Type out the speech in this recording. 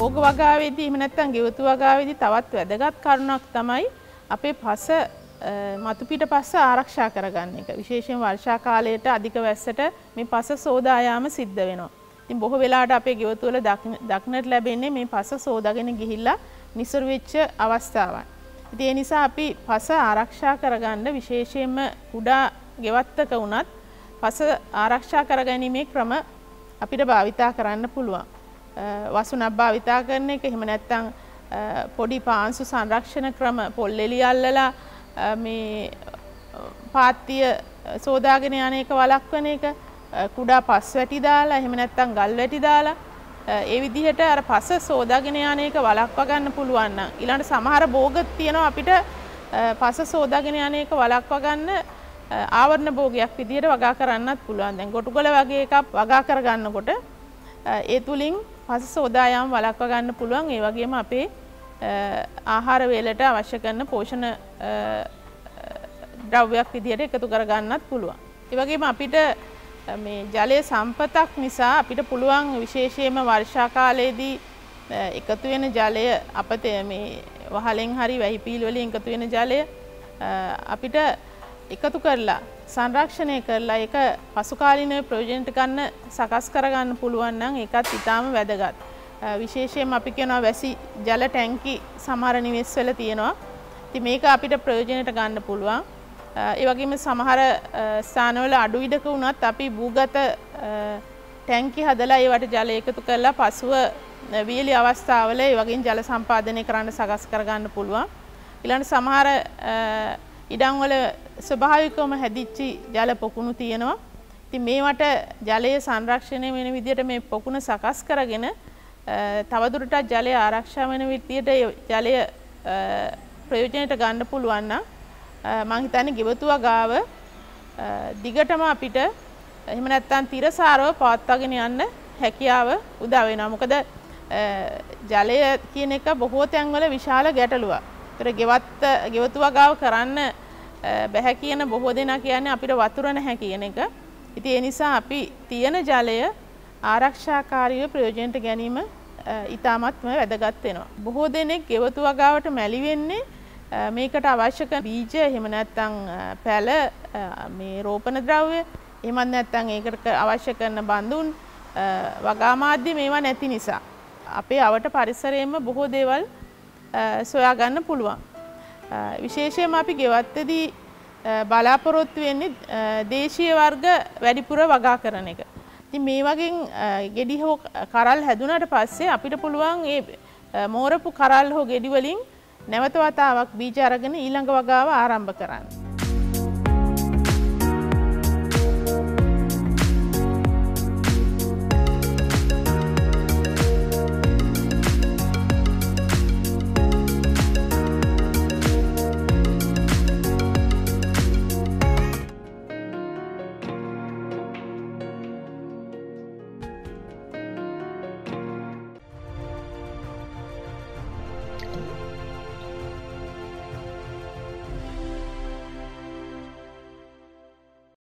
භෝග වගාවේදී එහෙම නැත්නම් ගෙවතු වගාවේදී තවත් වැදගත් කරුණක් තමයි අපේ පස මතු පිට පස්ස ආරක්ෂා කරගන්න එක. විශේෂයෙන් වර්ෂා කාලයට අධික වැස්සට මේ පස සෝදා යාම සිද්ධ වෙනවා. ඉතින් බොහෝ වෙලාවට අපේ ගෙවතු වල දක්නට ලැබෙන්නේ මේ පස සෝදාගෙන ගිහිල්ලා නිසරු වෙච්ච අවස්ථාවන්. ඉතින් ඒ නිසා අපි පස ආරක්ෂා කරගන්න විශේෂයෙන්ම කුඩා ගෙවත්තක වුණත් පස ආරක්ෂා කරගැනීමේ ක්‍රම අපිට භාවිතා කරන්න පුළුවන්. වසුනක් භාවිතා කරන එක, එහෙම නැත්නම් පොඩි පාංශු සංරක්ෂණ ක්‍රම පොල් එළිය අල්ලලා මේ පාත්‍ය සෝදාගෙන යන එක වළක්වන එක, කුඩා පස් වැටි දාලා එහෙම නැත්නම් ගල් වැටි දාලා ඒ විදිහට අර පස සෝදාගෙන යන එක වළක්වා ගන්න පුළුවන් නම් ඊළඟට සමහර භෝග තියෙනවා අපිට පස සෝදාගෙන යන එක වළක්වා ගන්න ආවරණ භෝගයක් විදිහට වගා කරන්නත් පුළුවන්. දැන් ගොටුගල වගේ එකක් වගා කර ගන්නකොට ඒ තුලින් පස සෝදා යාම වළක්වා ගන්න පුළුවන්. ඒ වගේම අපේ ආහාර වේලට අවශ්‍ය කරන පෝෂණ ද්‍රව්‍යයක් විදිහට එකතු කර ගන්නත් පුළුවන්. ඒ වගේම අපිට මේ ජලයේ සම්පතක් නිසා අපිට පුළුවන් විශේෂයෙන්ම වර්ෂා කාලයේදී එකතු වෙන ජලය අපත මේ වහලෙන් හරි වැහිපීල් වලින් එකතු වෙන ජලය අපිට එකතු කරලා සංරක්ෂණය කරලා ඒක පසු කාලීනව ප්‍රයෝජනට ගන්න සකස් කරගන්න පුළුවන් නම් ඒකත් ඊටාම වැදගත්. විශේෂයෙන්ම අපි කියනවා වැසි ජල ටැංකි සමහර නිවෙස් වල තියෙනවා. ඉතින් මේක අපිට ප්‍රයෝජනට ගන්න පුළුවන්. ඒ වගේම සමහර ස්ථානවල අඩු ඉඩක වුණත් අපි භූගත ටැංකි හදලා ඒවට ජල එකතු කරලා පසුව වියලි අවස්ථාවල ඒ වගේ ජල සම්පාදනය කරන්න සකස් කරගන්න පුළුවන්. ඊළඟ සමහර ඉඩම් වල ස්වභාවිකවම හැදිච්ච ජල පොකුණු තියෙනවා. ඉතින් මේවට ජලයේ සංරක්ෂණය වෙන විදිහට මේ පොකුණ සකස් කරගෙන තවදුරටත් ජලය ආරක්ෂා වෙන විදිහට ජලය ප්‍රයෝජනයට ගන්න පුළුවන් නම් මම හිතන්නේ ගෙවතු වගාව දිගටම අපිට එහෙම නැත්නම් තිරසාරව පවත්වාගෙන යන්න හැකියාව උදා වෙනවා. මොකද ජලය කියන එක බොහෝ තැන්වල විශාල ගැටලුවක්. ඒතර ගෙවතු වගාව කරන්න බැහැ කියන බොහෝ දෙනා කියන්නේ අපිට වතුර නැහැ කියන එක. ඉතින් ඒ නිසා අපි තියෙන ජලය ආරක්ෂාකාරීව ප්‍රයෝජනට ගැනීම ඉතාමත්ම වැදගත් වෙනවා. බොහෝ දෙනෙක් ගෙවතු වගාවට මැලි වෙන්නේ මේකට අවශ්‍ය කරන බීජ, එහෙම නැත්නම් පැල, මේ රෝපණ ද්‍රව්‍ය, එහෙමත් නැත්නම් ඒකට අවශ්‍ය කරන බඳුන්, වගා මාධ්‍ය මේවා නැති නිසා. අපේ අවට පරිසරයෙන්ම බොහෝ දේවල් සොයා ගන්න පුළුවන්. විශේෂයෙන්ම අපි ගෙවත්තේදී බලාපොරොත්තු වෙන්නේ දේශීය වර්ග වැඩිපුර වගා කරන එක. ඉතින් මේ වගේ ගෙඩි හෝ කරල් හැදුනට පස්සේ අපිට පුළුවන් ඒ මෝරපු කරල් හෝ ගෙඩි වලින් නැවත වතාවක් බීජ අරගෙන ඊළඟ වගාව ආරම්භ කරන්න.